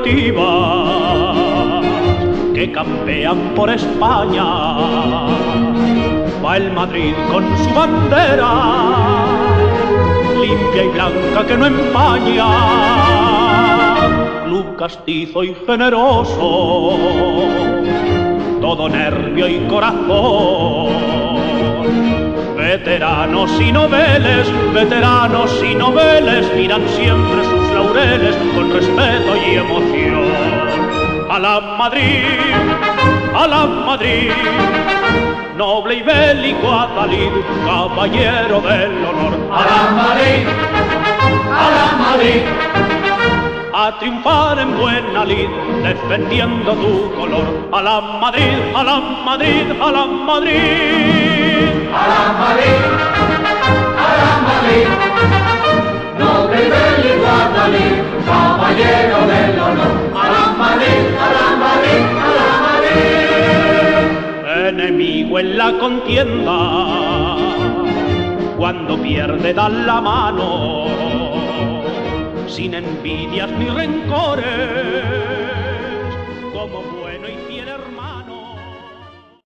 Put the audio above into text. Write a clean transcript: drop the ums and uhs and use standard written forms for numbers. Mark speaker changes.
Speaker 1: altivas que campean por España. Va el Madrid con su bandera, limpia y blanca que no empaña. Club castizo y generoso, todo nervio y corazón. Veteranos y noveles miran siempre sus laureles con respeto y emoción. A la Madrid, noble y bélico Adalid, caballero del honor.
Speaker 2: A la Madrid,
Speaker 1: a triunfar en buena lid, defendiendo tu color. A la Madrid, a la Madrid, a la Madrid.
Speaker 2: a la Madrid, noble y bélico Adalid, caballero del honor. A la Madrid, a la Madrid, a la Madrid.
Speaker 1: Enemigo en la contienda, cuando pierde dan la mano, sin envidias ni rencores, como